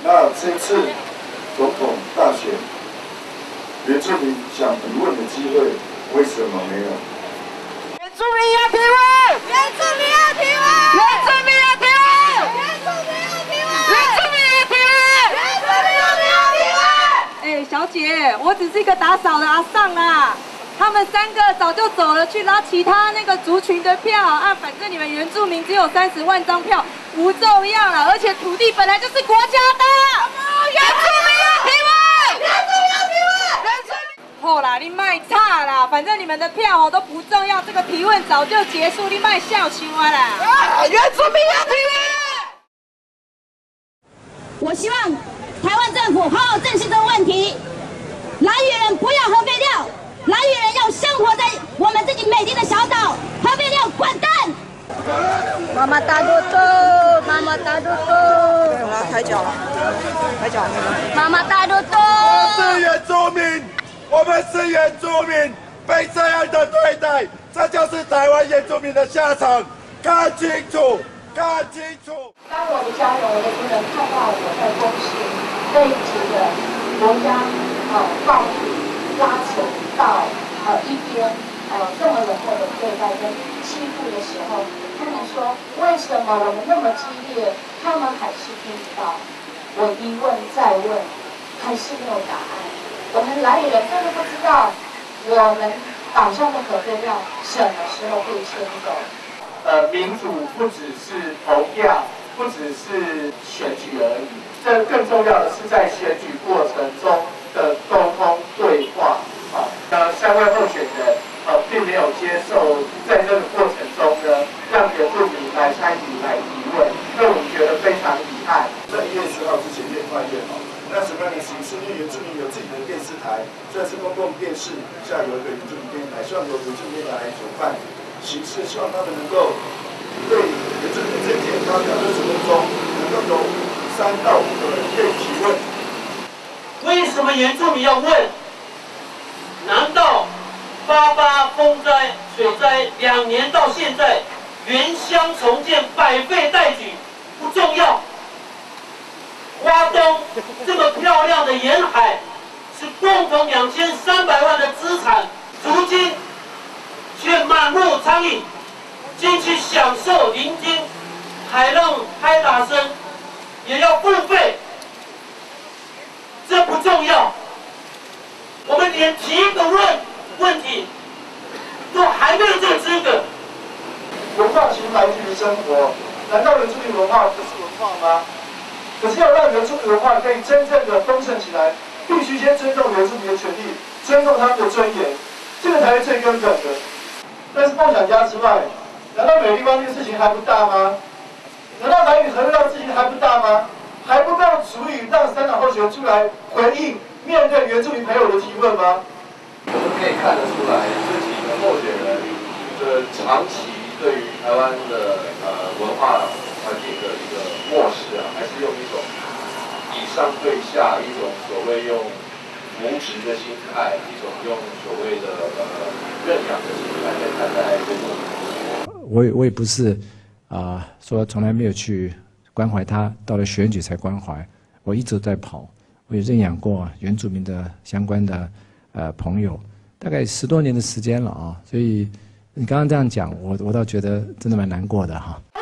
那这次总统大选，原住民想提问的机会为什么没有？ 原住民要提问！原住民要提问！原住民要提问！原住民要提问！原住民要提问！原住民要提问！ 哎，小姐，我只是一个打扫的阿桑啦。他们3个早就走了，去拉其他那个族群的票啊！反正你们原住民只有30万张票，不重要了。而且土地本来就是国家的。原住民要提问！原住民要提问！原住民。好啦，你卖差啦，反正你们的票都不重要，这个提问早就结束，你卖笑青蛙啦。 原住民要提问！ 我希望台湾政府好好正视这个问题，兰屿人不要核废料。兰屿人要生活在我们自己美丽的小岛，核废料滚蛋！ 妈妈打嘟嘟，妈妈打嘟嘟。 对，我要抬脚了，抬脚。 妈妈打嘟嘟。 我是原住民，我们是原住民，被这样的对待，这就是台湾原住民的下场。看清楚，看清楚。 当我的家人，我的族人看到我在公示这一集的国家暴力拉扯到一边这么冷漠的对待跟欺负的时候，他们说为什么我们那么激烈，他们还是听不到。我一问再问，还是没有答案。我们兰屿人真的不知道，我们岛上的核废料什么时候会迁走？ 民主不只是投票，不只是选举而已，这更重要的是在选举过程中的沟通对话。3位候选人并没有接受在这个过程中呢，让原住民来参与来提问，那我们觉得非常遗憾。 在1月10号之前越快越好。那什么样的形式？因为原住民有自己的电视台，虽然是公共电视，下有一个原住民电视台，希望由原住民来主办形式，希望他们能够对原住民政见发表20分钟，能够由3到5个人可以提问。 为什么原住民要问？难道88风灾、水灾2年到现在，原乡重建百废待举不重要？花东这么漂亮的沿海，是共同2300万的资产，如今却满目苍蝇，进去享受聆听海浪拍打声，也要付费，这不重要。我们连提一个问题都还没有这个资格。 文化其实来自于生活，难道原住民文化不是文化吗？可是要让原住民文化可以真正的丰盛起来，必须先尊重原住民的权利，尊重他们的尊严，这个才是最根本的。但是梦想家之外，难道美丽湾这个事情还不大吗？难道兰屿核废料事情还不大吗？还不够足以让3党候选人出来回应？面对原住民朋友的提问吗？ 我们可以看得出来，这几个候选人的长期对于台湾的文化环境的一个漠视啊，还是用一种以上对下，一种所谓用扶植的心态，一种用所谓的认养的心态来看待这种。 我也不是说从来没有去关怀他，到了选举才关怀，我一直在跑。我也认养过原住民的相关的朋友，大概10多年的时间了啊，所以你刚刚这样讲，我倒觉得真的蛮难过的哈。